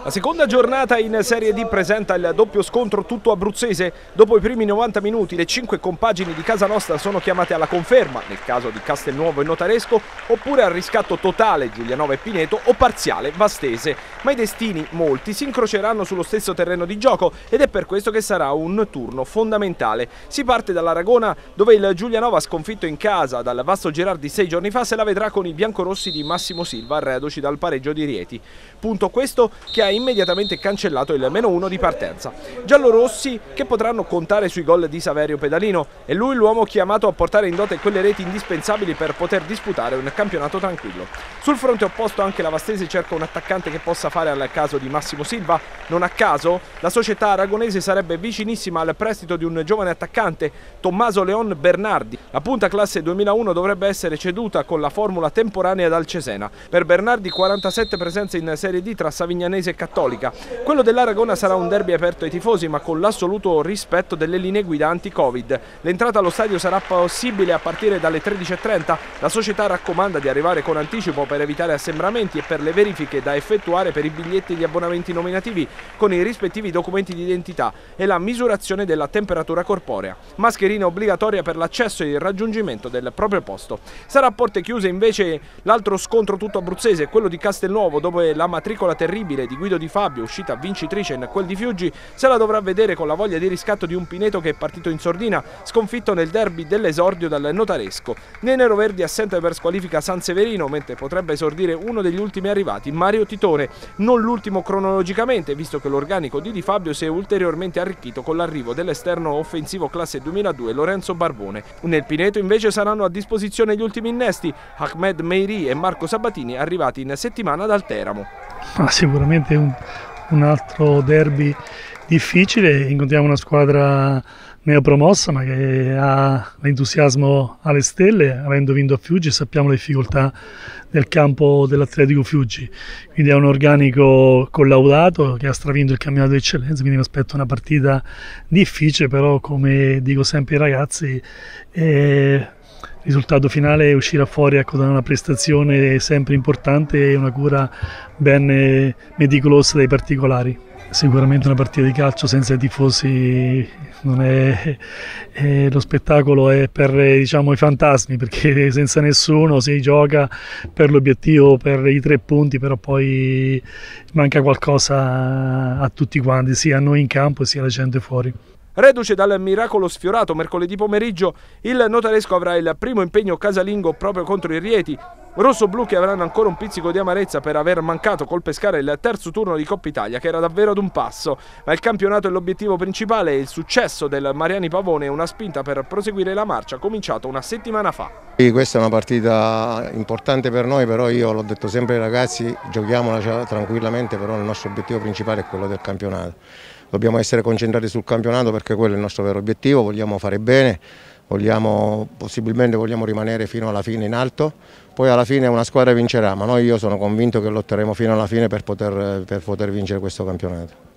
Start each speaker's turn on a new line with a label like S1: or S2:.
S1: La seconda giornata in Serie D presenta il doppio scontro tutto abruzzese. Dopo i primi 90 minuti le 5 compagini di casa nostra sono chiamate alla conferma, nel caso di Castelnuovo e Notaresco, oppure al riscatto totale Giulianova e Pineto o parziale Vastese. Ma i destini, molti, si incroceranno sullo stesso terreno di gioco ed è per questo che sarà un turno fondamentale. Si parte dall'Aragona, dove il Giulianova, sconfitto in casa dal Vasto Girardi 6 giorni fa, se la vedrà con i biancorossi di Massimo Silva, reduci dal pareggio di Rieti. Punto questo che ha immediatamente cancellato il -1 di partenza. Giallorossi che potranno contare sui gol di Saverio Pedalino, è lui l'uomo chiamato a portare in dote quelle reti indispensabili per poter disputare un campionato tranquillo. Sul fronte opposto anche la Vastese cerca un attaccante che possa fare al caso di Massimo Silva. Non a caso la società aragonese sarebbe vicinissima al prestito di un giovane attaccante, Tommaso Leon Bernardi. La punta classe 2001 dovrebbe essere ceduta con la formula temporanea dal Cesena. Per Bernardi 47 presenze in Serie D tra Savignanese e Cattolica. Quello dell'Aragona sarà un derby aperto ai tifosi, ma con l'assoluto rispetto delle linee guida anti-Covid. L'entrata allo stadio sarà possibile a partire dalle 13:30. La società raccomanda di arrivare con anticipo per evitare assembramenti e per le verifiche da effettuare per i biglietti e gli abbonamenti nominativi con i rispettivi documenti di identità e la misurazione della temperatura corporea. Mascherina obbligatoria per l'accesso e il raggiungimento del proprio posto. Sarà a porte chiuse invece l'altro scontro tutto abruzzese, quello di Castelnuovo, dove la matricola terribile di Guido Di Fabio, uscita vincitrice in quel di Fiuggi, se la dovrà vedere con la voglia di riscatto di un Pineto che è partito in sordina, sconfitto nel derby dell'esordio dal Notaresco. Nei neroverdi assente per squalifica San Severino, mentre potrebbe esordire uno degli ultimi arrivati, Mario Titone, non l'ultimo cronologicamente, visto che l'organico di Di Fabio si è ulteriormente arricchito con l'arrivo dell'esterno offensivo classe 2002 Lorenzo Barbone. Nel Pineto invece saranno a disposizione gli ultimi innesti, Ahmed Meiri e Marco Sabatini, arrivati in settimana dal Teramo.
S2: Sicuramente un altro derby difficile, incontriamo una squadra neopromossa ma che ha l'entusiasmo alle stelle, avendo vinto a Fiuggi sappiamo le difficoltà del campo dell'Atletico Fiuggi, quindi è un organico collaudato che ha stravinto il campionato di eccellenza, quindi mi aspetto una partita difficile, però come dico sempre ai ragazzi il risultato finale uscirà fuori da una prestazione sempre importante e una cura ben meticolosa dei particolari. Sicuramente una partita di calcio senza i tifosi non è, lo spettacolo è per i fantasmi, perché senza nessuno si gioca per l'obiettivo, per i 3 punti, però poi manca qualcosa a tutti quanti, sia a noi in campo sia alla gente fuori.
S1: Reduce dal miracolo sfiorato mercoledì pomeriggio, il Notaresco avrà il primo impegno casalingo proprio contro i Rieti. Rossoblu che avranno ancora un pizzico di amarezza per aver mancato col Pescara il terzo turno di Coppa Italia, che era davvero ad un passo, ma il campionato è l'obiettivo principale e il successo del Mariani Pavone è una spinta per proseguire la marcia cominciata una settimana fa.
S3: Questa è una partita importante per noi, però io l'ho detto sempre ai ragazzi, giochiamola tranquillamente, però il nostro obiettivo principale è quello del campionato. Dobbiamo essere concentrati sul campionato perché quello è il nostro vero obiettivo, vogliamo fare bene, possibilmente vogliamo rimanere fino alla fine in alto, poi alla fine una squadra vincerà, ma io sono convinto che lotteremo fino alla fine per poter vincere questo campionato.